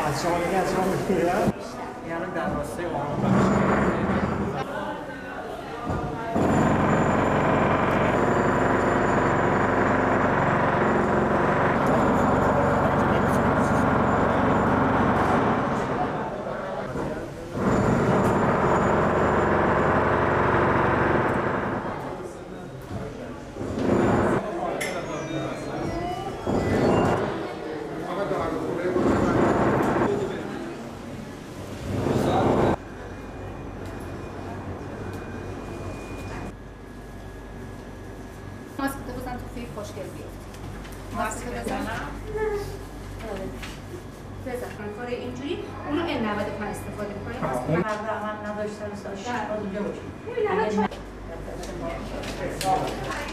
سالگی از آن میگیره یعنی در راستای آموزش ماسک بزن تو توی خوشگل بیفت. ماسک بزن. بزن. کار اینجوری اونو N95 استفاده کنید. من نداشتم سال 6 اونجا بود.